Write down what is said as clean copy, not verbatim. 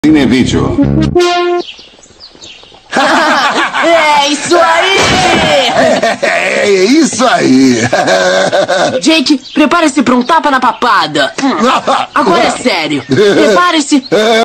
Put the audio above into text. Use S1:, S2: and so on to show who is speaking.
S1: Cine vídeo.
S2: É isso aí!
S1: É isso aí!
S2: Jake, prepare-se para um tapa na papada. Agora é sério. Prepare-se.